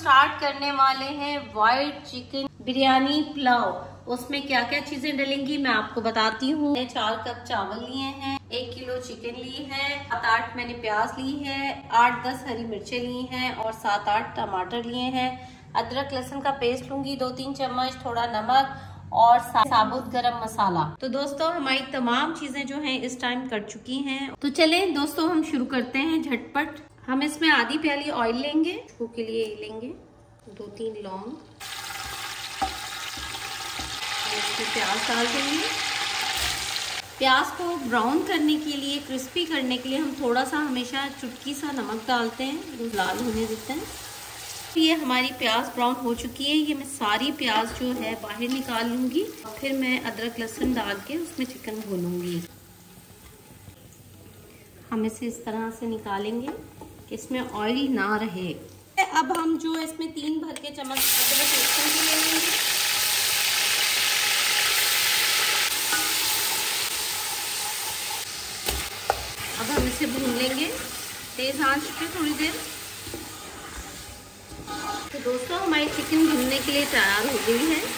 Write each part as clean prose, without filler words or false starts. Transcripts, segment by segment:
Start करने वाले हैं व्हाइट चिकन बिरयानी पुलाव। उसमें क्या क्या चीजें डलेंगी मैं आपको बताती हूँ। 4 कप चावल लिए हैं, 1 किलो चिकन ली है, 7-8 मैंने प्याज ली है, 8-10 हरी मिर्चें ली हैं और 7-8 टमाटर लिए हैं। अदरक लहसुन का पेस्ट लूंगी 2-3 चम्मच, थोड़ा नमक और साबुत गरम मसाला। तो दोस्तों हमारी तमाम चीजें जो हैं इस टाइम कट चुकी हैं। तो चलें दोस्तों हम शुरू करते हैं झटपट। हम इसमें आधी प्याली ऑयल लेंगे, उसके लिए लेंगे 2-3 लौंग, इसमें प्याज डाल देंगे। प्याज को ब्राउन करने के लिए, क्रिस्पी करने के लिए हम थोड़ा सा हमेशा चुटकी सा नमक डालते हैं, लाल होने देते हैं। ये हमारी प्याज ब्राउन हो चुकी है। ये मैं सारी प्याज जो है बाहर निकाल लूंगी, फिर मैं अदरक लहसुन डाल के उसमें चिकन भूनूंगी। हम इसे इस तरह से निकालेंगे कि इसमें ऑयल ना रहे। अब हम जो इसमें 3 भर के चम्मच अदरक लहसुन की ले लेंगे। अब हम इसे भून लेंगे तेज आंच पे थोड़ी देर। तो दोस्तों हमारी चिकन भुनने के लिए तैयार हो गई है।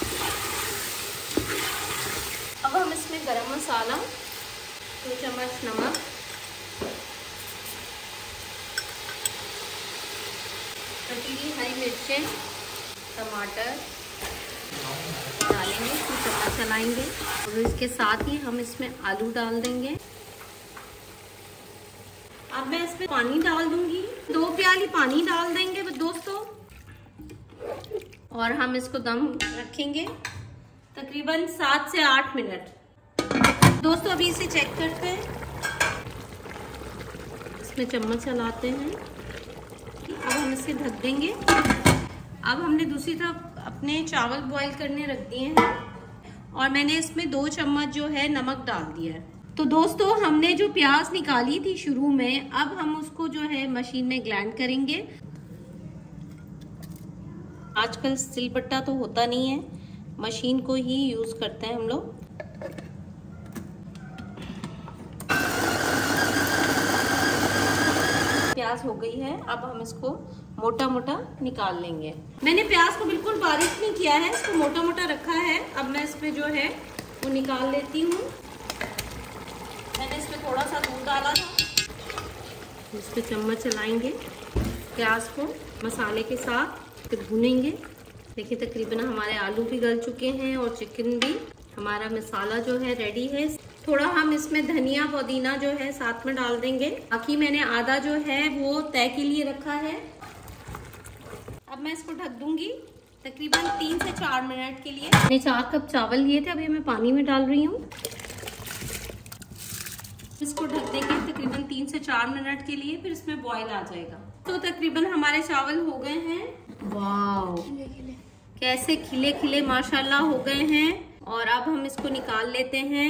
अब हम इसमें गरम मसाला, 2 चम्मच नमक, कटी हुई हरी मिर्चें, टमाटर डालेंगे, इसमें चला चलाएंगे और इसके साथ ही हम इसमें आलू डाल देंगे। अब मैं इसमें पानी डाल दूंगी, 2 प्याली पानी डाल देंगे दोस्तों और हम इसको दम रखेंगे तकरीबन 7 से 8 मिनट। दोस्तों अभी इसे चेक करते हैं, इसमें चम्मच चलाते हैं। अब हम इसे ढक देंगे। अब हमने दूसरी तरफ अपने चावल बॉईल करने रख दिए हैं और मैंने इसमें 2 चम्मच जो है नमक डाल दिया है। तो दोस्तों हमने जो प्याज निकाली थी शुरू में, अब हम उसको जो है मशीन में ग्राइंड करेंगे। आजकल सिलबट्टा तो होता नहीं है, मशीन को ही यूज करते हैं हम लोग। प्याज हो गई है, अब हम इसको मोटा मोटा निकाल लेंगे। मैंने प्याज को बिल्कुल बारीक नहीं किया है, इसको मोटा मोटा रखा है। अब मैं इसमें जो है वो निकाल लेती हूँ। मैंने इसमें थोड़ा सा दूध डाला था, इस पे चम्मच चलाएंगे, प्याज को मसाले के साथ फिर भूनेंगे। देखिए तकरीबन हमारे आलू भी गल चुके हैं और चिकन भी। हमारा मसाला जो है रेडी है। थोड़ा हम इसमें धनिया पुदीना जो है साथ में डाल देंगे। बाकी मैंने आधा जो है वो तय के लिए रखा है। अब मैं इसको ढक दूंगी तकरीबन 3 से 4 मिनट के लिए। मैंने 4 कप चावल लिए थे, अभी मैं पानी में डाल रही हूँ। इसको ढक देंगे तकरीबन 3 से 4 मिनट के लिए, फिर इसमें बॉईल आ जाएगा। तो तकरीबन हमारे चावल हो गए हैं। वाव, कैसे खिले खिले माशाल्लाह हो गए हैं। और अब हम इसको निकाल लेते हैं।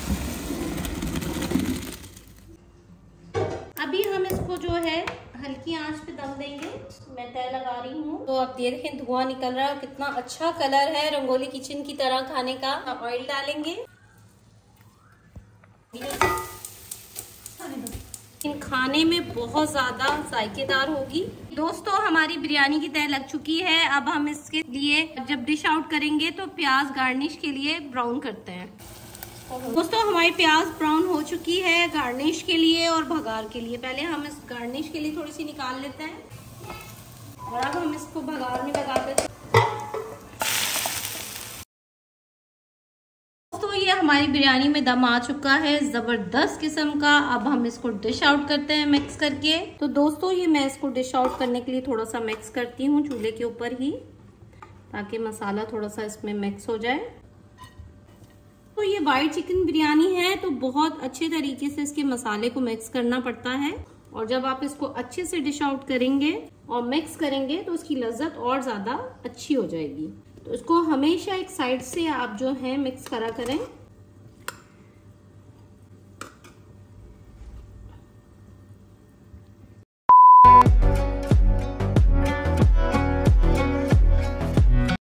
अभी हम इसको जो है हल्की आंच पे दम देंगे। मैं तय लगा रही हूँ। तो अब देखें धुआं निकल रहा है, कितना अच्छा कलर है, रंगोली किचन की तरह खाने का। ऑयल डालेंगे, खाने में बहुत ज्यादा जायकेदार होगी। दोस्तों हमारी बिरयानी की तय लग चुकी है। अब हम इसके लिए जब डिश आउट करेंगे तो प्याज गार्निश के लिए ब्राउन करते हैं। दोस्तों हमारी प्याज ब्राउन हो चुकी है गार्निश के लिए और भगार के लिए। पहले हम इस गार्निश के लिए थोड़ी सी निकाल लेते हैं और अब हम इसको भगार में लगा देते हैं। दोस्तों ये हमारी बिरयानी में दम आ चुका है जबरदस्त किस्म का। अब हम इसको डिश आउट करते हैं मिक्स करके। तो दोस्तों ये मैं इसको डिश आउट करने के लिए थोड़ा सा मिक्स करती हूँ चूल्हे के ऊपर ही, ताकि मसाला थोड़ा सा इसमें मिक्स हो जाए। तो ये व्हाइट चिकन बिरयानी है तो बहुत अच्छे तरीके से इसके मसाले को मिक्स करना पड़ता है। और जब आप इसको अच्छे से डिश आउट करेंगे और मिक्स करेंगे तो उसकी लज्जत और ज्यादा अच्छी हो जाएगी। तो इसको हमेशा एक साइड से आप जो है मिक्स करा करें।